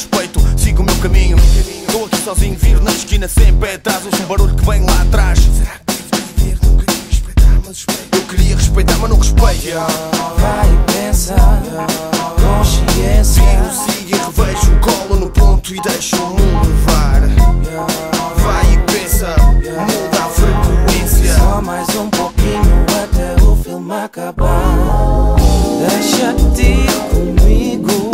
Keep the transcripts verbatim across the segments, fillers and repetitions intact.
respeito, sigo o meu caminho. Estou aqui sozinho, viro na esquina sem pé atrás. Ouço um barulho que vem lá atrás. Será que devo dizer? Não queria respeitar, mas respeito. Eu queria respeitar, mas não respeito. Vai e pensa, consciência. Viro, sigo e revejo, colo no ponto e deixo o mundo levar. Vai e pensa, muda a frequência. Só mais um pouquinho até o filme acabar. Deixa-te ir comigo.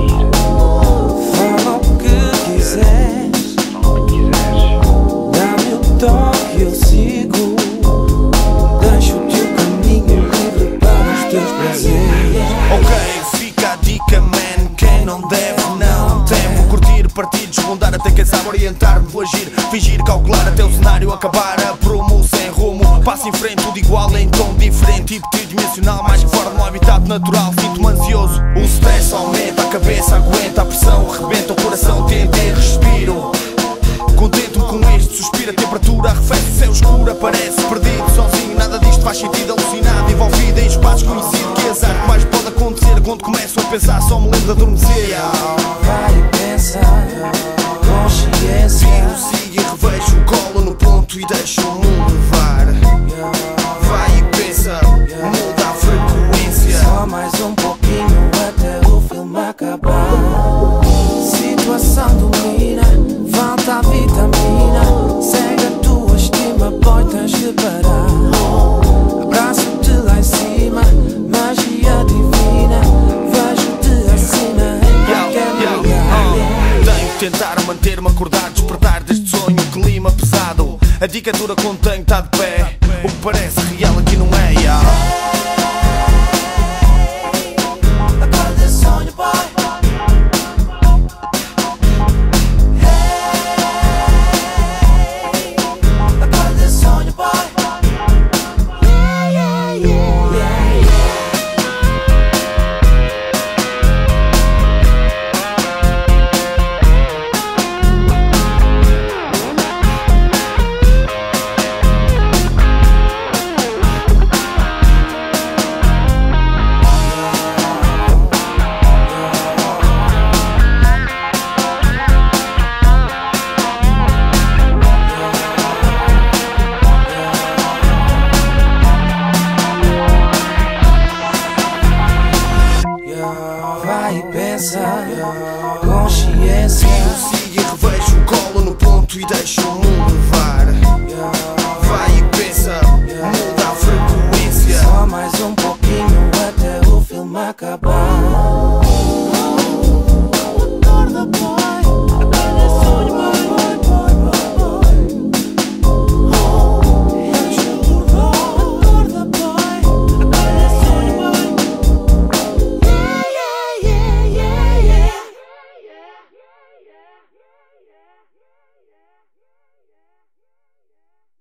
Fala o que quiseres. Dá-me o toque, eu sigo. Deixa o teu caminho livre para os teus prazeres. Ok, fica a dica, man. Quem não deve, não tem. Vou curtir, partir, desfundar até quem sabe orientar-me. Vou agir, fingir, calcular até o cenário acabar. A promo sem rumo, passo em frente, tudo igual em tom diferente. Tipo tridimensional, mais que fora no habitat natural. Sinto-me ansioso, o stress aumenta, a cabeça aguenta, a pressão rebenta, o coração tenta e respiro. Contento-me com este suspiro, a temperatura arrefece, o céu escuro aparece. Perdido, sozinho, nada disto faz sentido. Alucinado, envolvido em espaços conhecidos. Que azar que mais pode acontecer quando começo a pensar, só me lembro de adormecer. Vai e pensa, consciência. Viro, sigo e revejo, colo no ponto e deixo o mundo levar. Vai e pensa, muda a frequência. Só mais um pouquinho até o filme acabar. Situação domina, falta a vitamina. Segue a tua estima, boy, tens que parar. Abraço-te lá em cima, magia divina. Vejo-te acima em qualquer lugar. Tenho que tentar manter-me acordado, despertar deste sonho, clima pesado. A dica dura contém, tá de pé. O que parece real aqui não é, yeah.